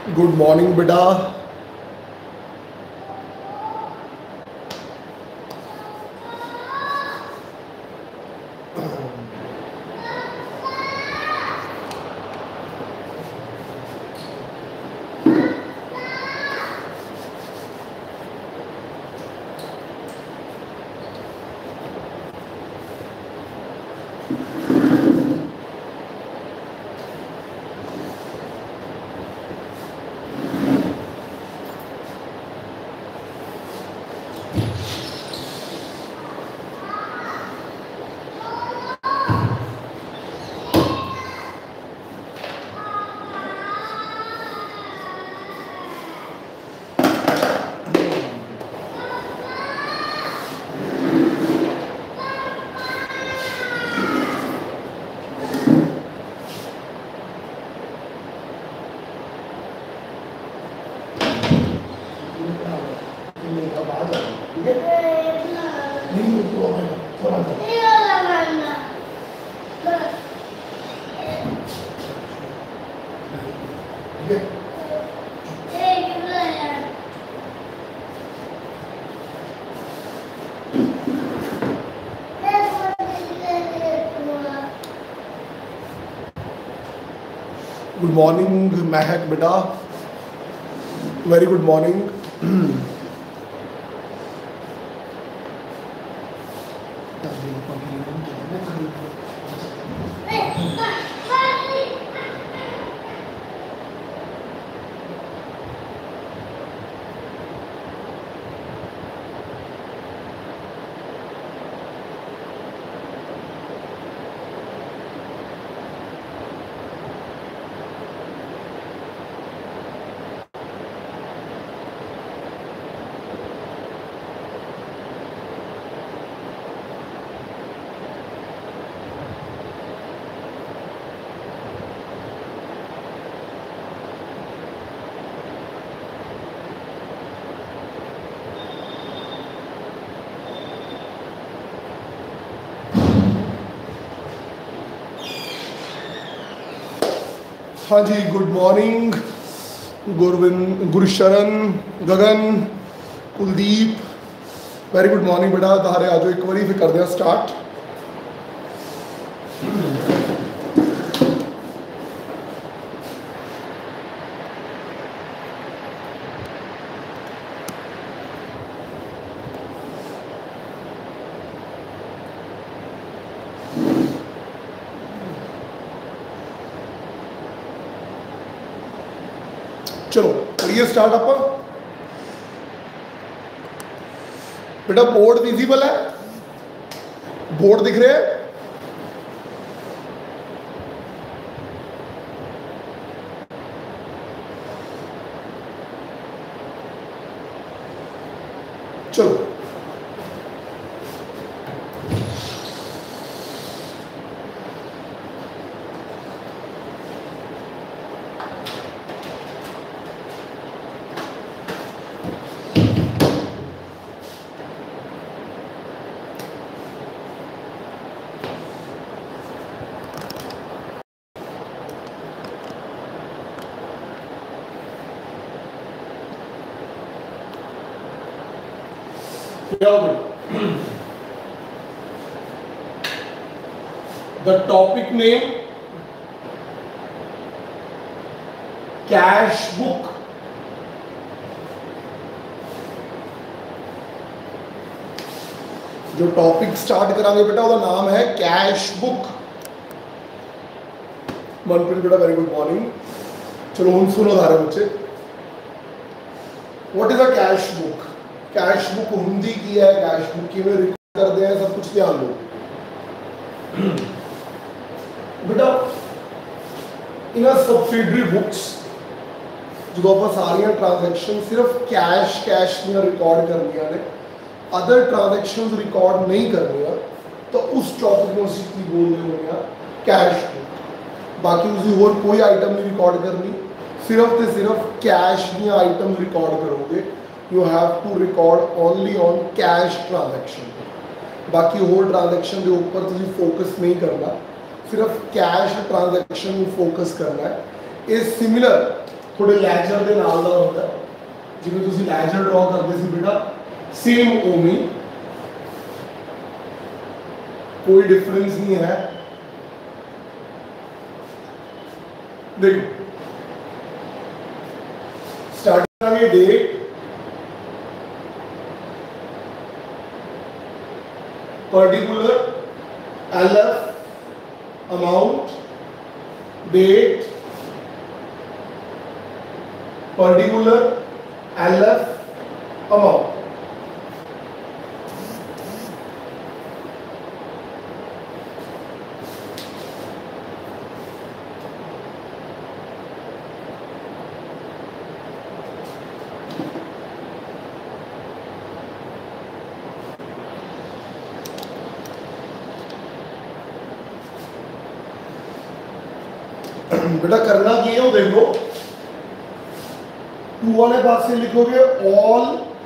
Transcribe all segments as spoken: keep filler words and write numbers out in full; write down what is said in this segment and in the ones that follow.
Good morning बेटा। Good morning Mahak बेटा, very good morning. हाँ जी, good morning Gurvind, Gursharan, Gagan, Kuldeep, very good morning बेटा। तारे आ जाओ एक बारी फिर कर दिया स्टार्ट। चलो करिए स्टार्ट। आप बेटा बोर्ड विजिबल है, बोर्ड दिख रहे हैं? चलो the topic name cash book। जो टॉपिक स्टार्ट करांगे बेटा उसका नाम है कैश बुक। मनप्रीत बेटा वेरी गुड मॉर्निंग। चलो हम सुनो सारे बच्चे, what is a cash book. Cash book हुंदी की है, कैश बुक किवें रिकॉर्ड करते हैं, सब कुछ ध्यान दो बेटा। इन्हां सबसिडरी बुक्स जो आप सारियां ट्रांजैक्शन सिर्फ कैश कैश में रिकॉर्ड करनियां ने, अदर ट्रांजैक्शंस रिकॉर्ड नहीं करनियां, तो उस टॉपिक में ਅਸੀਂ ਕੀ ਬੋਲਦੇ ਹੁੰਦੇ ਆ कैश बुक। बाकी ਤੁਸੀਂ ਹੋਰ कोई आइटम नहीं रिकॉर्ड करनी, सिर्फ तो सिर्फ कैश दी आइटम रिकॉर्ड करोगे। You have to record only on cash transaction. बाकी होर ट्रांजैक्शन के ऊपर तुझे फोकस नहीं करना, सिर्फ कैश ट्रांजैक्शन फोकस करना है। इस सिमिलर थोड़े लैजर के नाल दा होता है, जिवें तुसीं लैजर ड्रॉ करते सी बेटा सेम उवें, कोई डिफरेंस नहीं है। देखो स्टार्ट करेंगे date, particular, L F, amount, date, particular, L F, amount. बेटा करना की है वो देखो, टू वाले पास से लिखोगे ऑल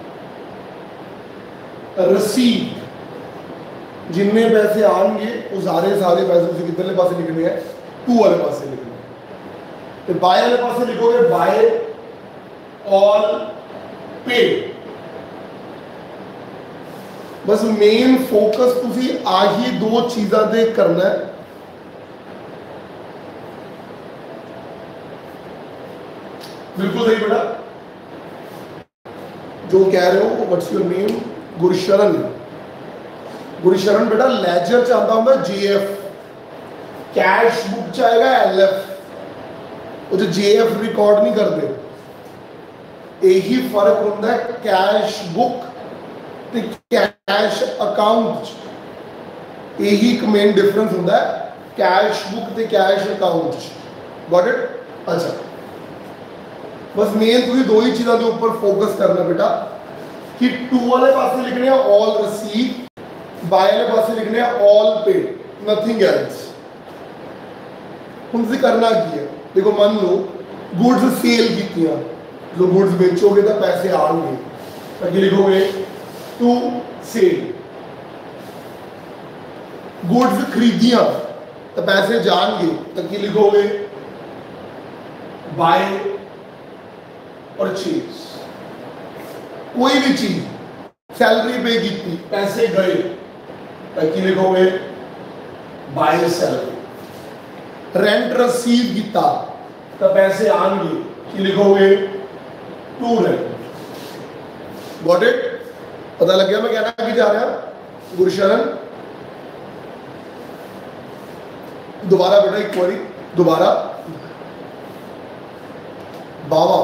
रिसीव, जितने पैसे आएंगे वो सारे सारे पैसे उसे कितने पास से लिखने हैं, टू वाले पास से लिखने हैं। तो बाय वाले पास से लिखोगे बाय ऑल पे। बस मेन फोकस तुसी आही दो चीज़ां ते करना है। बिल्कुल सही बेटा, जो कह रहे हो। What's your name? Gursharan. Gursharan बेटा लेजर च आंदा हुंदा जीएफ, कैश बुक च आएगा एलएफ। वो जो जीएफ रिकॉर्ड नहीं करते, यही फर्क होता है कैश बुक ते कैश अकाउंट। यही एक मेन डिफरेंस होता है कैश बुक ते कैश अकाउंट। Got it? अच्छा, बस मेन तुझे दो ही चीज़ों के ऊपर फोकस करना बेटा कि टू वाले पासे लिखने हैं ऑल रिसीव, बाय वाले पासे लिखने हैं ऑल पे, नथिंग एल्स। उनसे करना की है, देखो मान लो गुड्स सेल की, जो गुड्स बेचोगे तो पैसे आएंगे, ताकि लिखोगे टू सेल। गुड्स खरीदियां तो पैसे जाएंगे, ताकि लिखोगे बाय और चीज। कोई भी चीज, सैलरी पे की थी, पैसे गए, ताकि लिखोगे बाय सैलरी। रेंट रिसीव किया तो पैसे आएंगे, कि लिखोगे टू रेंट। Got it? पता लग गया मैं कहना की जा रहा? गुरशरण दोबारा बेटा एक बारी दोबारा, बाबा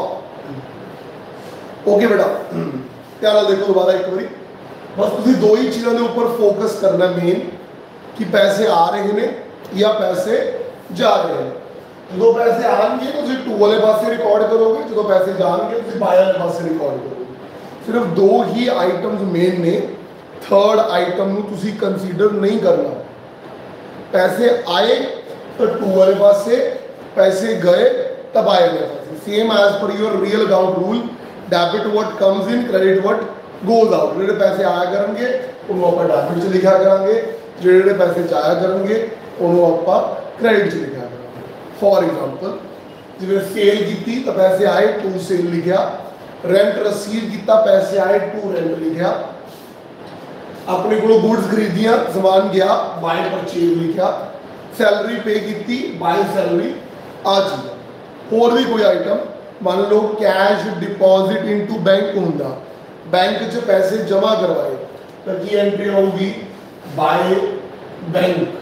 ओके बेटा ध्यान देखो दोबारा एक बारी। बस तुझे दो ही चीज़ों के ऊपर फोकस करना मेन, कि पैसे आ रहे हैं या पैसे जा रहे हैं। जो पैसे आएंगे तो तुझे टू वाले पास से रिकॉर्ड करोगे, जो पैसे जाएंगे तो बाय वाले पास से रिकॉर्ड करोगे। सिर्फ दो ही आइटम्स मेन ने, थर्ड आइटम तुझे कंसीडर नहीं करना। पैसे आए तो टू वाले पास से, पैसे गए तब बाय वाले पास से। Same as per your real account rule, debit what comes in, credit what goes out. ਜਿਹੜੇ ਪੈਸੇ ਆਇਆ ਕਰਨਗੇ ਉਹਨੂੰ ਆਪਾਂ ਡੈਬਿਟ 'ਚ ਲਿਖਿਆ ਕਰਾਂਗੇ, ਜਿਹੜੇ ਪੈਸੇ ਜਾਇਆ ਕਰਨਗੇ ਉਹਨੂੰ ਆਪਾਂ ਕ੍ਰੈਡਿਟ 'ਚ ਲਿਖਿਆ ਕਰਾਂਗੇ। ਫॉर एग्जांपल ਜਿਵੇਂ ਸੇਲ ਕੀਤੀ ਤਾਂ ਪੈਸੇ ਆਏ ਟੂ ਸੇਲ ਲਿਖਿਆ, ਰੈਂਟ ਰਿਸੀਵ ਕੀਤਾ ਪੈਸੇ ਆਏ ਟੂ ਰੈਂਟ ਲਿਖਿਆ, ਆਪਣੇ ਕੋਲੋਂ ਗੁੱਡਸ ਖਰੀਦੀਆਂ ਸਮਾਨ ਗਿਆ ਬਾय परचेज ਲਿਖਿਆ, सैलरी पे की बाय सैलरी आ चीज़। होर भी कोई आइटम मान लो कैश डिपॉजिट इनटू बैंक होंगे, बैंक च पैसे जमा करवाए तो की एंट्री होगी बाय बैंक।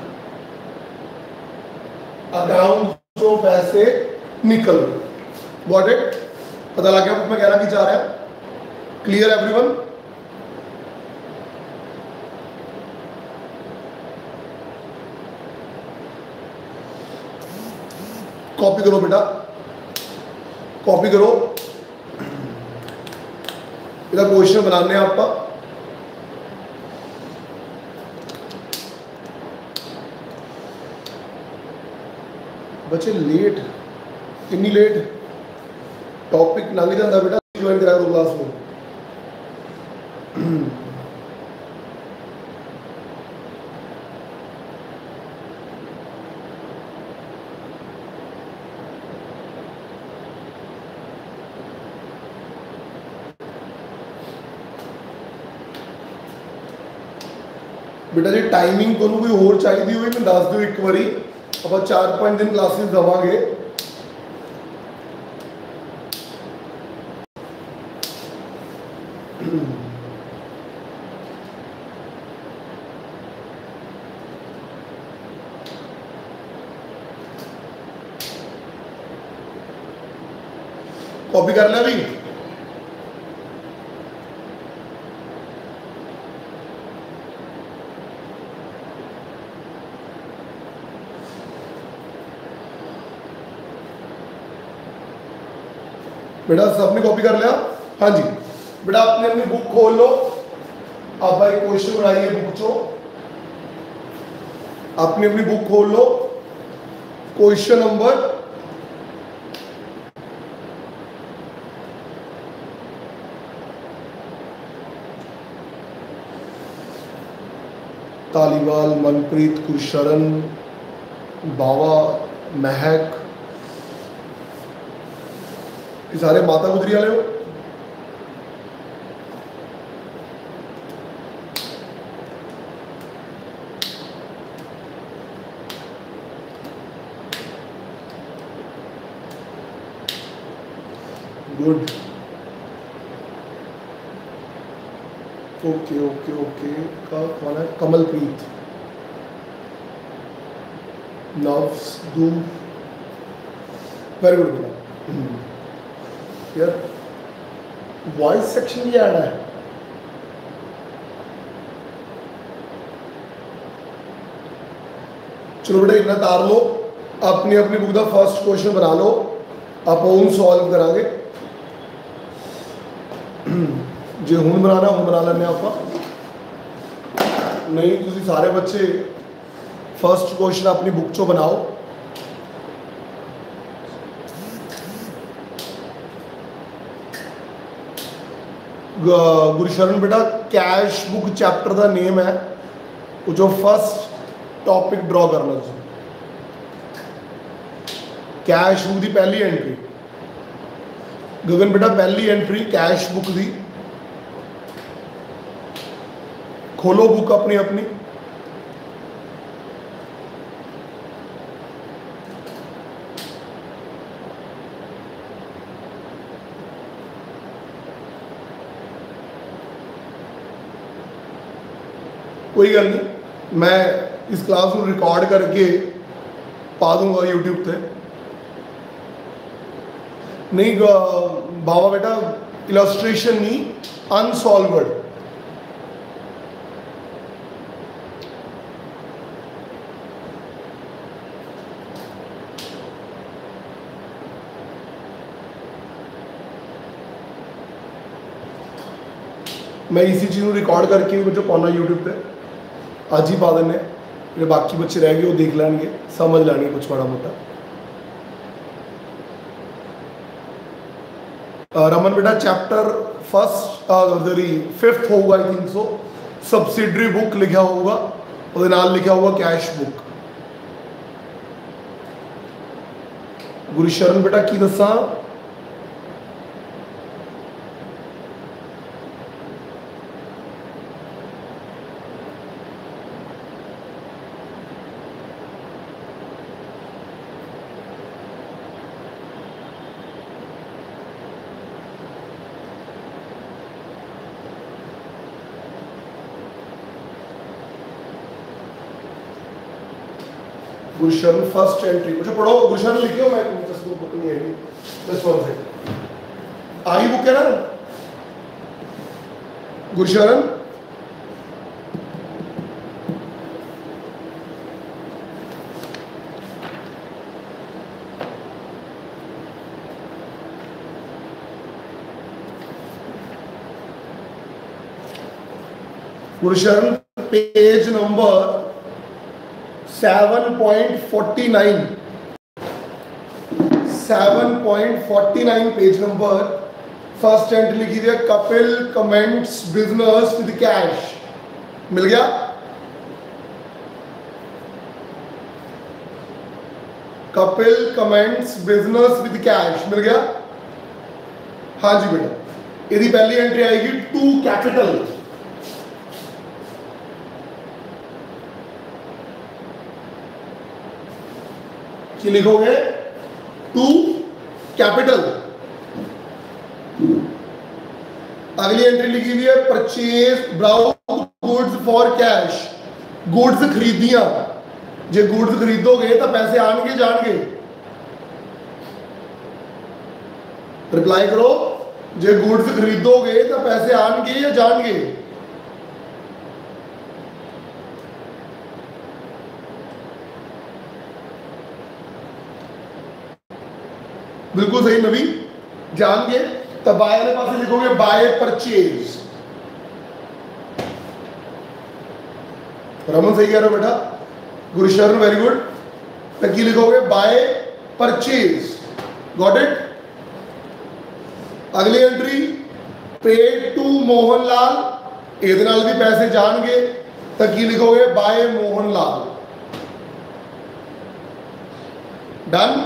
अकाउंट जो पैसे निकल गए। Got it? पता लग गया मैं कहना की चाह रहा है? Clear everyone? कॉपी करो बेटा, कॉपी करो। इसका क्वेश्चन बनाने आप बच्चे लेट, इन्नी लेट टॉपिक लंघ जाता बेटा, ज्वाइन करा करो क्लास में। बेटा जी टाइमिंग को कोई होर चाहिए हुई मैं दस दो एक बारी आप चार पाँच दिन क्लासेस देवांगे। कॉपी कर लिया भी बेटा सबने कॉपी कर लिया? हाँ जी बेटा आपने अपनी बुक खोल लो। आप भाई क्वेश्चन बनाइए बुक चो। आपने अपनी बुक खोल लो। क्वेश्चन नंबर तालीवाल, मनप्रीत, गुरशरण, बावा, महक, ये सारे माता गुजरी वाले हो। गुड ओके ओके ओके का कौन है? कमलप्रीत, नव्स, दू, वेरी गुड बेटा। यार वॉइस सेक्शन भी आना है। चलो बेटा इतना तार लो। अपनी अपनी बुक का फर्स्ट क्वेश्चन बना लो। आप ओन सॉल्व करांगे जे हूं बनाना हूं बना लेने आप नहीं तुम सारे बच्चे फर्स्ट क्वेश्चन अपनी बुक चो बनाओ। गुरशरण बेटा कैश बुक चैप्टर का नेम है जो फर्स्ट टॉपिक ड्रॉ करना तुम। कैश बुक की पहली एंट्री गगन बेटा पहली एंट्री कैश बुक की खोलो बुक अपनी अपनी। कोई गल नहीं मैं इस क्लास को रिकॉर्ड करके पा दूंगा यूट्यूब पे। नहीं बाबा बेटा इलस्ट्रेशन नहीं अनसॉल्व्ड। मैं इसी चीज़ को रिकॉर्ड करके बच्चों पाना यूट्यूब पे आज ही पा देने। मेरे बाकी बच्चे रह गए वो देख लेंगे समझ लेंगे कुछ बड़ा मोटा। रमन बेटा चैप्टर फर्स्ट फिफ्थ होगा I think so. Subsidiary book लिखा होगा और नाल लिखा होगा कैश बुक। गुरशरण बेटा की दसा गुरशरण फर्स्ट एंट्री कुछ पढ़ो। गुरशरण लिखियो मैं बुक नहीं है बस वन सेकंड आई बुक है ना Gursharan. Gursharan page number seven point forty nine seven point forty nine page number first entry लिखी थी Kapil commence business with cash. मिल गया? Kapil commence business with cash मिल गया? हाँ जी बेटा यदि पहली एंट्री आएगी टू कैपिटल कि लिखोगे टू कैपिटल। अगली एंट्री लिखी हुई है purchase browse goods for cash, goods खरीदियां, जे गुड्स खरीदोगे तो पैसे आएंगे जाएंगे, रिप्लाई करो, जे गुड्स खरीदोगे तो पैसे आएंगे या जाएंगे? बिल्कुल सही नबी, जाएंगे। तो बाय वाले पास लिखोगे बाय परचेज। रमन सही कह रहे हो बेटा, गुरुशरण वेरी गुड। लकी लिखोगे बाय परचेज, गॉट इट। अगली एंट्री पेड टू मोहनलाल, ਇਹਦੇ ਨਾਲ भी पैसे जाएंगे, तो की लिखोगे बाय मोहनलाल। डन।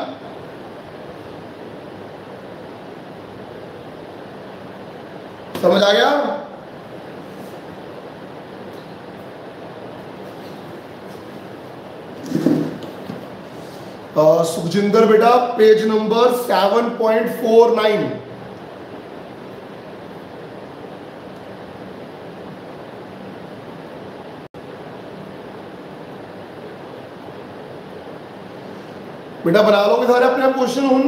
समझ आ गया? सुखजिंदर बेटा page number seven point four nine. बेटा बना लोगे सारे अपने आप क्वेश्चन हूं?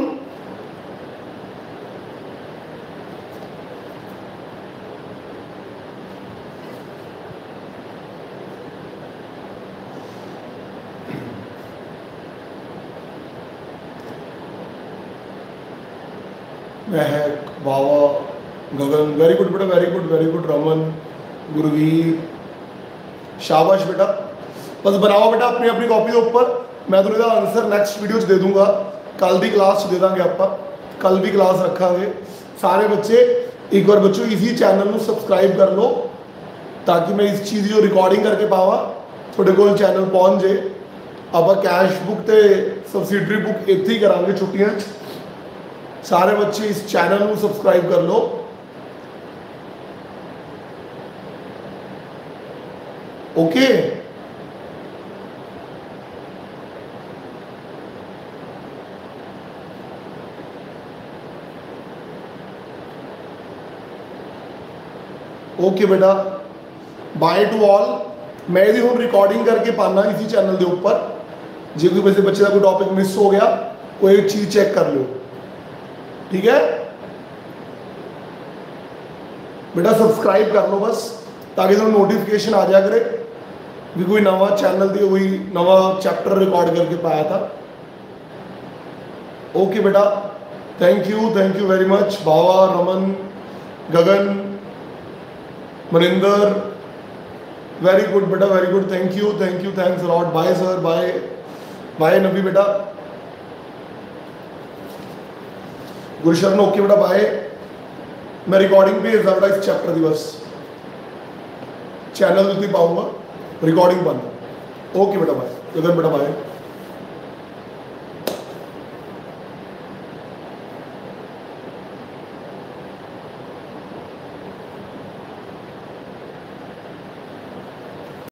महक, बाबा, गगन, वेरी गुड बेटा, very good very good. Raman, Gurveer, शाबाश बेटा। बस बनाओ बेटा अपनी अपनी कॉपी के ऊपर। मैं तुम्हें आंसर नेक्स्ट वीडियो दे दूंगा, कल की क्लास दे देंगे आप, कल भी क्लास रखा है। सारे बच्चे एक बार बच्चों इसी चैनल में सब्सक्राइब कर लो, ताकि मैं इस चीज़ जो रिकॉर्डिंग करके पावा थोड़े को चैनल पहुँच जाए। अब कैश बुक ते सबसिडरी बुक इतने ही करांगे छुट्टियां। सारे बच्चे इस चैनल को सब्सक्राइब कर लो। ओके, ओके बेटा, बाय टू ऑल। मैं यदि हूँ रिकॉर्डिंग करके पाना इसी चैनल के ऊपर, जो कोई वैसे बच्चे का कोई टॉपिक मिस हो गया, कोई चीज चेक कर लो, ठीक है बेटा। सब्सक्राइब कर लो बस, ताकि तुम्हें नोटिफिकेशन आ जाया करे भी कोई नवा चैनल दी कोई नवा चैप्टर रिकॉर्ड करके पाया था। ओके बेटा, thank you thank you very much. Baba, Raman, Gagan, Maninder, very good बेटा, very good. Thank you thank you thanks lot. Bye sir, bye bye Nabi बेटा। गुरुशरण ओके बेटा, बाय। मैं रिकॉर्डिंग पे बेटा इस चैप्टर की बस चैनल पाऊंगा, रिकॉर्डिंग बंद। ओके बेटा, बाय। गगन बेटा, बाय।